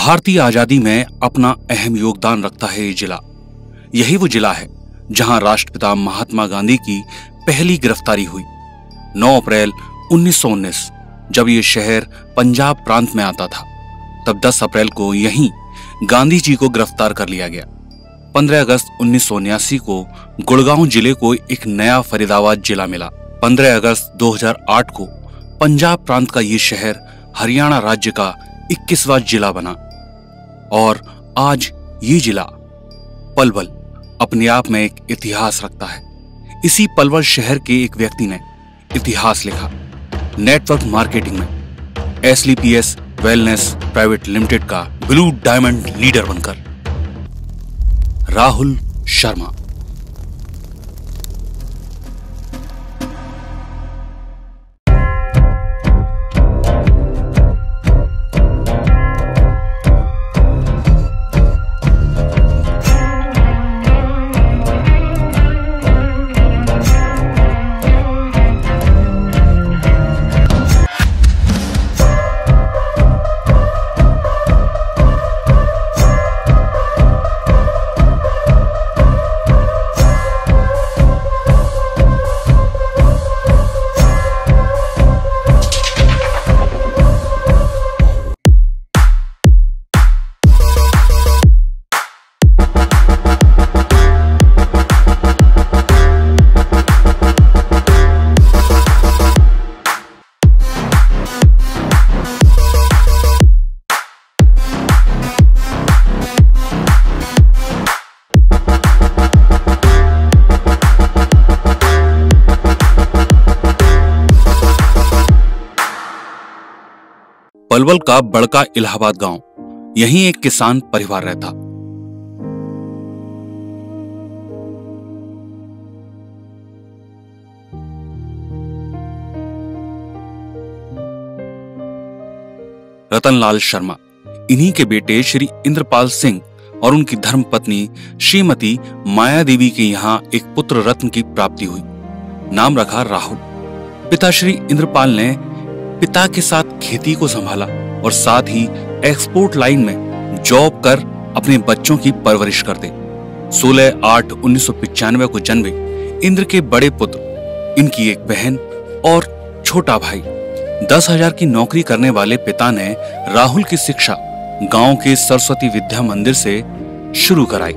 भारतीय आजादी में अपना अहम योगदान रखता है ये जिला। यही वो जिला है जहां राष्ट्रपिता महात्मा गांधी की पहली गिरफ्तारी हुई 9 अप्रैल 1919, जब ये शहर पंजाब प्रांत में आता था। तब 10 अप्रैल को यहीं गांधी जी को गिरफ्तार कर लिया गया। 15 अगस्त 1979 को गुड़गांव जिले को एक नया फरीदाबाद जिला मिला। 15 अगस्त 2008 को पंजाब प्रांत का ये शहर हरियाणा राज्य का 21वां जिला बना। और आज ये जिला पलवल अपने आप में एक इतिहास रखता है। इसी पलवल शहर के एक व्यक्ति ने इतिहास लिखा नेटवर्क मार्केटिंग में, एसलीपीएस वेलनेस प्राइवेट लिमिटेड का ब्लू डायमंड लीडर बनकर। राहुल शर्मा। पलवल का बड़का इलाहाबाद गांव, यहीं एक किसान परिवार रहता। रतनलाल शर्मा, इन्हीं के बेटे श्री इंद्रपाल सिंह और उनकी धर्मपत्नी श्रीमती माया देवी के यहां एक पुत्र रत्न की प्राप्ति हुई। नाम रखा राहुल। पिता श्री इंद्रपाल ने पिता के साथ खेती को संभाला और साथ ही एक्सपोर्ट लाइन में जॉब कर अपने बच्चों की परवरिश करते। 16/8/1995 को जन्मे इंद्र के बड़े पुत्र, इनकी एक बहन और छोटा भाई। 10,000 की नौकरी करने वाले पिता ने राहुल की शिक्षा गांव के सरस्वती विद्या मंदिर से शुरू कराई।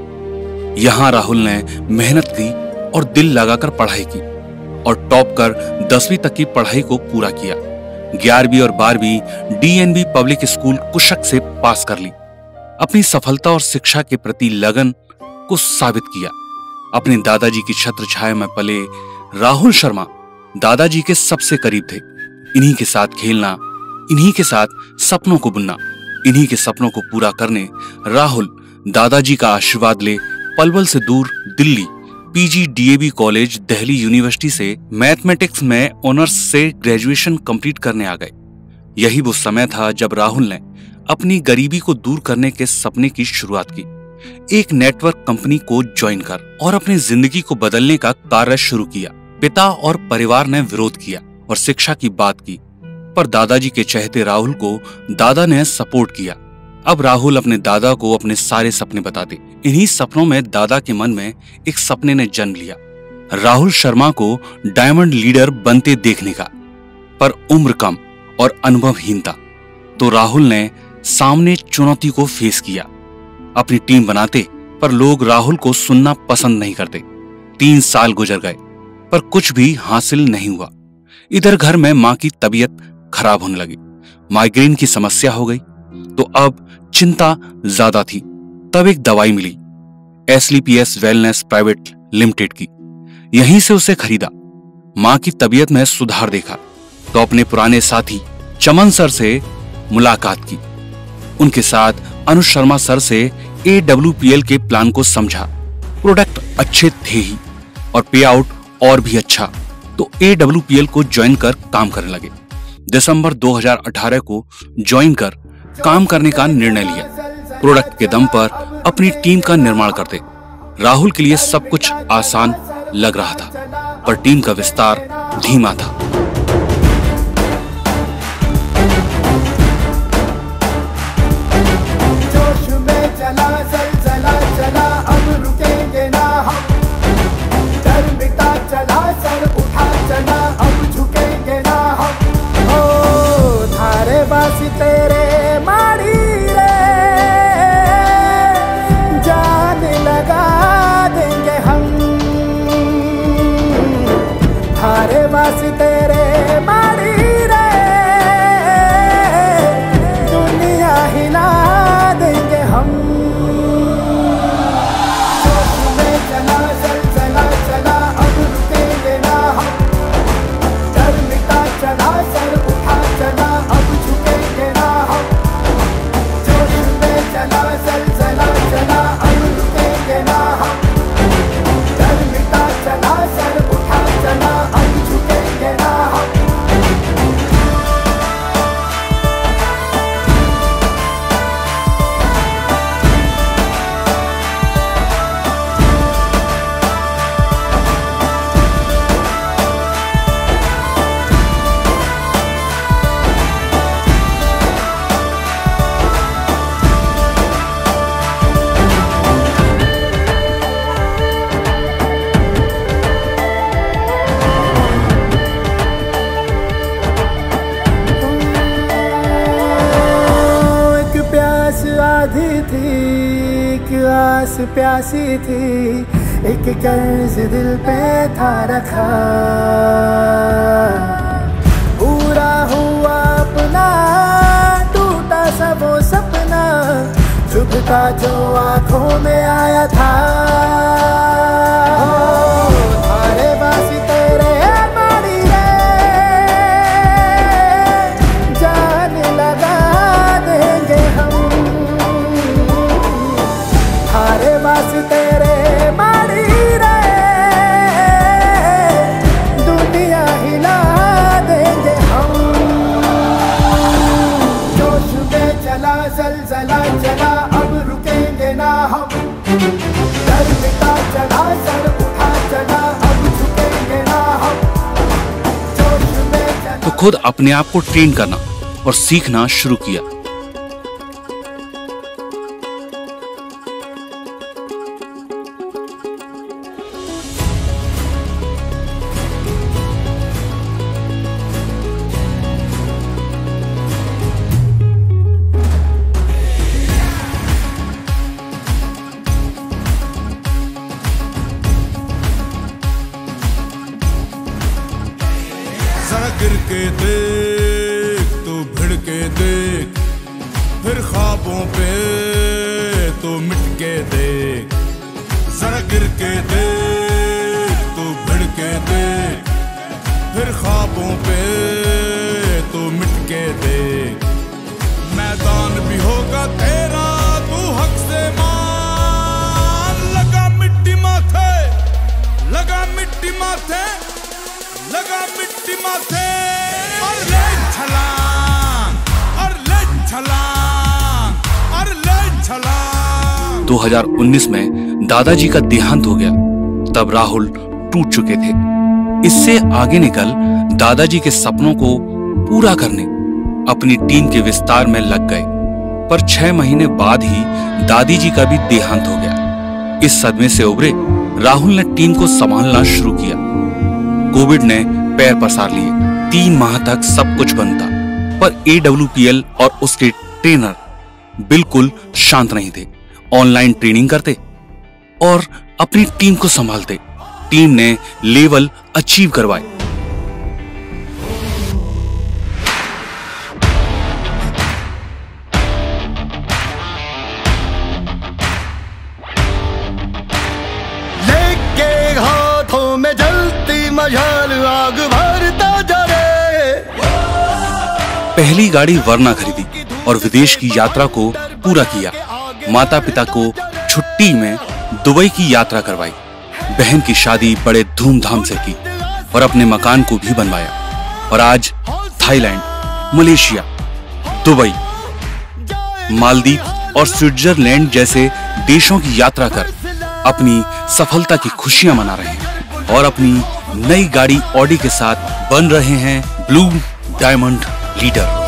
यहां राहुल ने मेहनत की और दिल लगाकर पढ़ाई की और टॉप कर 10वीं तक की पढ़ाई को पूरा किया। 11वीं और 12वीं डीएनबी पब्लिक स्कूल कुशक से पास कर ली। अपनी सफलता और शिक्षा के प्रति लगन को साबित किया। अपने दादाजी की छत्र छाया में पले राहुल शर्मा दादाजी के सबसे करीब थे। इन्हीं के साथ खेलना, इन्हीं के साथ सपनों को बुनना, इन्हीं के सपनों को पूरा करने राहुल दादाजी का आशीर्वाद ले पलवल से दूर Delhi PGDAV college Delhi university से मैथमेटिक्स में ऑनर्स से ग्रेजुएशन कंप्लीट करने आ गए। यही वो समय था जब राहुल ने अपनी गरीबी को दूर करने के सपने की शुरुआत की। एक नेटवर्क कंपनी को ज्वाइन कर और अपनी जिंदगी को बदलने का कार्य शुरू किया। पिता और परिवार ने विरोध किया और शिक्षा की बात की, पर दादाजी के चहेते राहुल को दादा ने सपोर्ट किया। अब राहुल अपने दादा को अपने सारे सपने बताते। इन्हीं सपनों में दादा के मन में एक सपने ने जन्म लिया, राहुल शर्मा को डायमंड लीडर बनते देखने का। पर उम्र कम और अनुभवहीनता, तो राहुल ने सामने चुनौती को फेस किया। अपनी टीम बनाते, पर लोग राहुल को सुनना पसंद नहीं करते। 3 साल गुजर गए, पर कुछ भी हासिल नहीं हुआ। इधर घर में मां की तबीयत खराब होने लगी, माइग्रेन की समस्या हो गई, तो अब चिंता ज्यादा थी। तब एक दवाई मिली एसलीपीएस वेलनेस प्राइवेट लिमिटेड की। यहीं से उसे खरीदा। मां की तबीयत में सुधार देखा तो अपने पुराने साथी चमन सर से मुलाकात की। उनके साथ अनुज शर्मा सर से AWPL के प्लान को समझा। प्रोडक्ट अच्छे थे ही और पे आउट और भी अच्छा, तो AWPL को ज्वाइन कर काम करने लगे। दिसंबर 2018 को ज्वाइन कर काम करने का निर्णय लिया। प्रोडक्ट के दम पर अपनी टीम का निर्माण करते। राहुल के लिए सब कुछ आसान लग रहा था, पर टीम का विस्तार धीमा था। वास्ते रे मारी रे, दुनिया हिला देंगे हम। जोश में चला चला चला, अब रुकेंगे ना हम। डर मिटा चला, सर उठा चला, अब झुकेंगे ना हम। जोश में चला चला चला, अब रुकेंगे ना हम। डर मिटा चला, सर उठा चला, अब झुकेंगे ना हम। आधी थी, एक आस प्यासी थी, एक कर्ज दिल पे था रखा। पूरा हुआ अपना, टूटा सा वो सपना, चुभता जो आंखों में आया था। थारे वास्ते रे मारी रे, जान लगा देंगे हम। थारे वास्ते रे मारी रे, दुनिया हिला देंगे हम। जोश में चला जलजला चला, अब रुकेंगे ना हम। डर मिटा चला, सर उठा चला, अब झुकेंगे ना हम। जोश में चला। तो खुद अपने आप को ट्रेन करना और सीखना शुरू किया। जरा गिर के देख, तू भिड़ के देख, फिर ख्वाबों पे तो मिट के देख। जरा गिर के देख, तू भिड़ के देख, फिर ख्वाबों पे तो मिट के देख। मैदान भी होगा तेरा, तू हक से मान। लगा मिट्टी माथे, लगा मिट्टी माथे, लगा मिट्टी माथे, और ले छलांग, और ले छलांग, और ले छलांग। 2019 में दादाजी का देहांत हो गया। तब राहुल टूट चुके थे। इससे आगे निकल दादाजी के सपनों को पूरा करने अपनी टीम के विस्तार में लग गए। पर 6 महीने बाद ही दादी जी का भी देहांत हो गया। इस सदमे से उभरे राहुल ने टीम को संभालना शुरू किया। कोविड ने पैर पसार लिए। 3 माह तक सब कुछ बंद था, पर AWPL और उसके ट्रेनर बिल्कुल शांत नहीं थे। ऑनलाइन ट्रेनिंग करते और अपनी टीम को संभालते। टीम ने लेवल अचीव करवाए। लेके हाथों में जलती मशाल, आग भरता जा रे। पहली गाड़ी वरना खरीदी और विदेश की यात्रा को पूरा किया। माता पिता को छुट्टी में दुबई की यात्रा करवाई। बहन की शादी बड़े धूमधाम से की और अपने मकान को भी बनवाया। और आज थाईलैंड, मलेशिया, दुबई, मालदीव और स्विट्जरलैंड जैसे देशों की यात्रा कर अपनी सफलता की खुशियां मना रहे हैं और अपनी नई गाड़ी ऑडी के साथ बन रहे हैं ब्लू डायमंड लीडर।